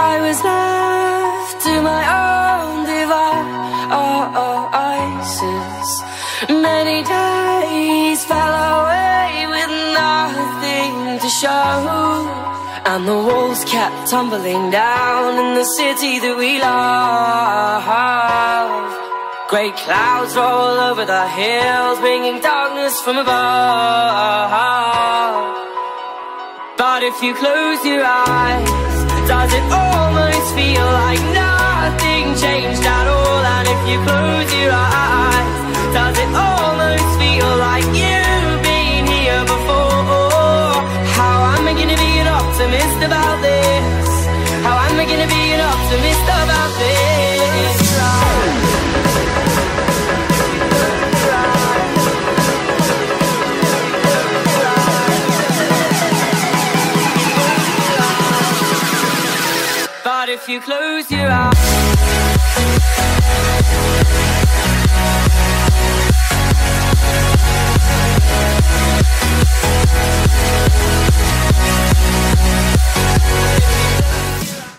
I was left to my own devices. Many days fell away with nothing to show, and the walls kept tumbling down in the city that we love. Great clouds roll over the hills, bringing darkness from above. But if you close your eyes, does it almost feel like nothing changed at all? And if you close your eyes, does it almost feel like you've been here before? How am I gonna be an optimist about this? How am I gonna be an optimist about this? But if you close your eyes,